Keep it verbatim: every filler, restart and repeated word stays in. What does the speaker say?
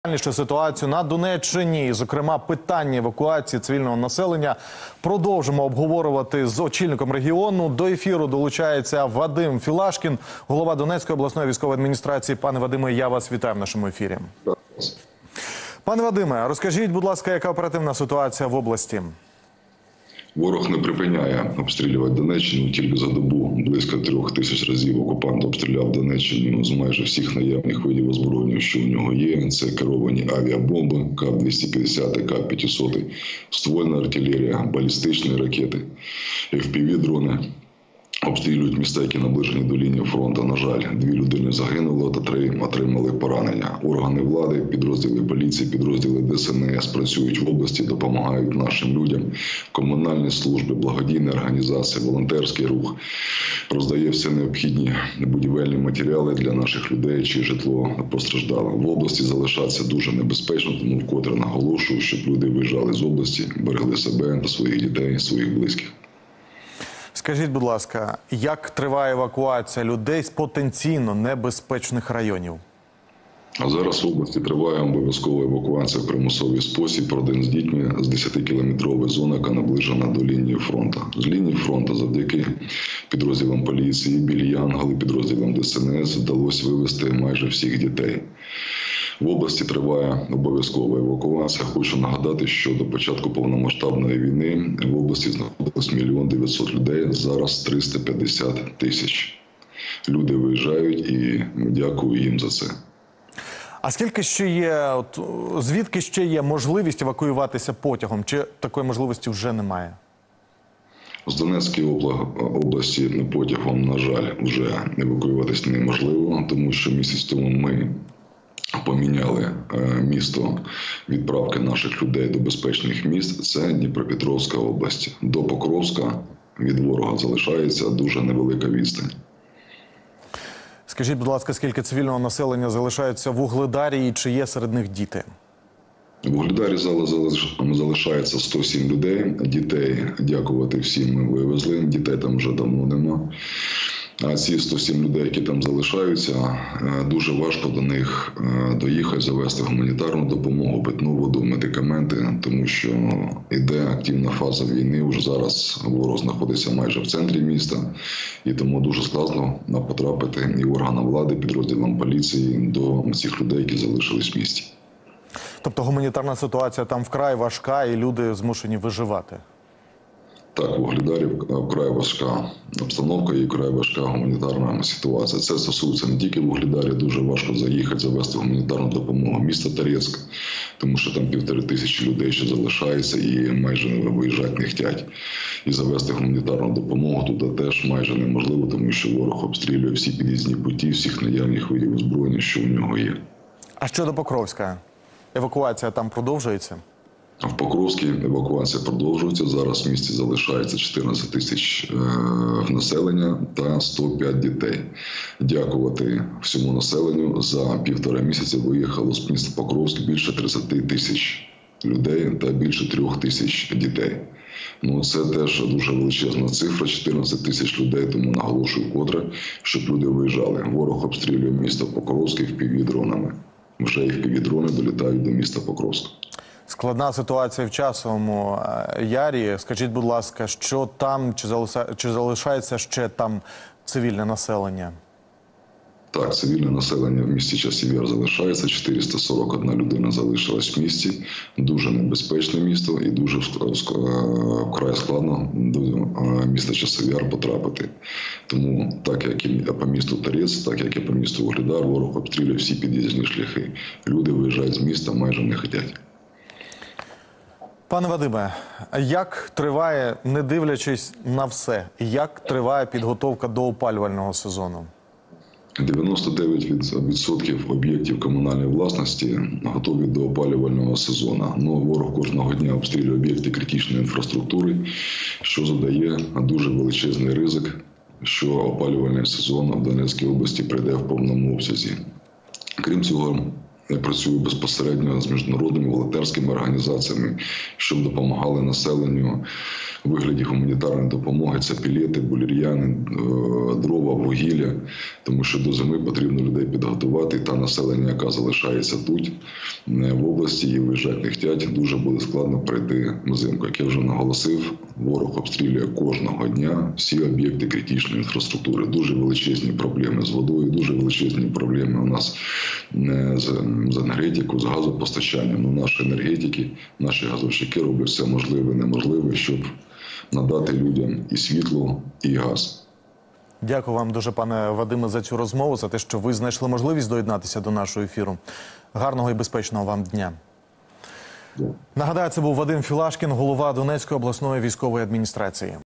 Що ситуацію на Донеччині, зокрема питання евакуації цивільного населення, продовжимо обговорювати з очільником регіону. До ефіру долучається Вадим Філашкін, голова Донецької обласної військової адміністрації. Пане Вадиме, я вас вітаю в нашому ефірі. Пане Вадиме, розкажіть, будь ласка, яка оперативна ситуація в області? Ворог не припиняє обстрілювати Донеччину. Тільки за добу близько трьох тисяч разів окупант обстріляв Донеччину з майже всіх наявних видів озброєння, що у нього є. Це керовані авіабомби, КАП двісті п'ятдесят, КАП п'ятсот, ствольна артилерія, балістичні ракети, еф пі ві-дрони. Обстрілюють міста, які наближені до лінії фронту. На жаль, дві людини загинуло та три отримали поранення. Органи влади, підрозділи поліції, підрозділи де ес ен ес працюють в області, допомагають нашим людям. Комунальні служби, благодійні організації, волонтерський рух роздає все необхідні будівельні матеріали для наших людей, чиє житло постраждало. В області залишатися дуже небезпечно, тому вкотре наголошую, щоб люди виїжджали з області, берегли себе та своїх дітей, своїх близьких. Скажіть, будь ласка, як триває евакуація людей з потенційно небезпечних районів? А зараз в області триває обов'язкова евакуація в примусовий спосіб родин з дітьми з десятикілометрової зони, яка наближена до лінії фронту. З лінії фронту завдяки підрозділам поліції, білі янголи, підрозділам де ес ен ес вдалося вивезти майже всіх дітей. В області триває обов'язкова евакуація. Хочу нагадати, що до початку повномасштабної війни в області знаходилось мільйон дев'ятсот людей, зараз триста п'ятдесят тисяч. Люди виїжджають і ми дякуємо їм за це. А скільки ще є, от, звідки ще є можливість евакуюватися потягом? Чи такої можливості вже немає? З Донецької області потягом, на жаль, вже евакуюватися неможливо, тому що місяць тому ми поміняли місто відправки наших людей до безпечних міст. Це Дніпропетровська область. До Покровська від ворога залишається дуже невелика відстань. Скажіть, будь ласка, скільки цивільного населення залишається в Вугледарі і чи є серед них діти? В Вугледарі залишається сто сім людей. Дітей, дякувати всім, ми вивезли. Дітей там вже давно нема. А ці сто сім людей, які там залишаються, дуже важко до них доїхати, завести гуманітарну допомогу, питну воду, медикаменти, тому що йде активна фаза війни. Вже зараз ворог знаходиться майже в центрі міста, і тому дуже складно потрапити і органам влади, підрозділам поліції до цих людей, які залишились в місті. Тобто гуманітарна ситуація там вкрай важка і люди змушені виживати? Так, в Вугледарі вкрай важка обстановка і вкрай важка гуманітарна ситуація. Це стосується не тільки в Вугледарі, дуже важко заїхати, завести гуманітарну допомогу. Місто Торецьк, тому що там півтори тисячі людей ще залишається і майже не виїжджати не хочуть. І завести гуманітарну допомогу туди теж майже неможливо, тому що ворог обстрілює всі під'їзні путі, всіх наявних видів озброєння, що у нього є. А щодо Покровська? Евакуація там продовжується? В Покровській евакуація продовжується. Зараз в місті залишається чотирнадцять тисяч е, населення та сто п'ять дітей. Дякувати всьому населенню. За півтора місяця виїхало з міста Покровськ більше тридцять тисяч людей та більше трьох тисяч дітей. Ну, це теж дуже величезна цифра, чотирнадцять тисяч людей, тому наголошую вкотре, щоб люди виїжджали. Ворог обстрілює місто Покровськ еф пі ві-дронами. Вже еф пі ві-дрони долітають до міста Покровська. Складна ситуація в Часовому Ярі. Скажіть, будь ласка, що там, чи, залиша... чи залишається ще там цивільне населення? Так, цивільне населення в місті Часів Яр залишається. чотириста сорок одна людина залишилась в місті. Дуже небезпечне місто і дуже вкрай складно до міста Часів Яр потрапити. Тому так, як і по місту Торець, так як і по місту Вугледар, ворог обстрілює всі під'їзні шляхи. Люди виїжджають з міста, майже не хочуть. Пане Вадиме, як триває, не дивлячись на все, як триває підготовка до опалювального сезону? дев'яносто дев'ять відсотків об'єктів комунальної власності готові до опалювального сезону. Но ворог кожного дня обстрілює об'єкти критичної інфраструктури, що задає дуже величезний ризик, що опалювальний сезон в Донецькій області прийде в повному обсязі. Крім цього, Я працюю безпосередньо з міжнародними волонтерськими організаціями, щоб допомагали населенню у вигляді гуманітарної допомоги. Це пілети, булір'яни, дрова, вугілля, тому що до зими потрібно людей підготувати. Та населення, яка залишається тут, в області, і виїжджати не хочуть, дуже буде складно пройти взимку. Як я вже наголосив, ворог обстрілює кожного дня всі об'єкти критичної інфраструктури. Дуже величезні проблеми з водою, дуже величезні проблеми у нас з, з енергетикою, з газопостачанням. Ну, наші енергетики, наші газовщики роблять все можливе і неможливе, щоб надати людям і світло, і газ. Дякую вам дуже, пане Вадиме, за цю розмову, за те, що ви знайшли можливість доєднатися до нашого ефіру. Гарного і безпечного вам дня. Дякую. Нагадаю, це був Вадим Філашкін, голова Донецької обласної військової адміністрації.